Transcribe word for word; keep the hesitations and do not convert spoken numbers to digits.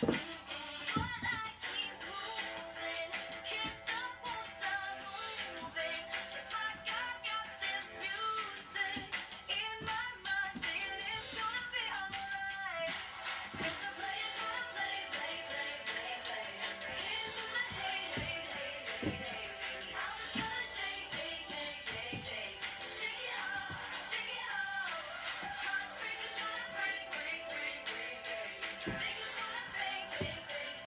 But I keep losing, can't stop, won't stop moving. It's like I got this music in my mind saying it's gonna be alright. If the player's gonna play, play, play, play, play, it's gonna hey, hey, hey, hey, hey.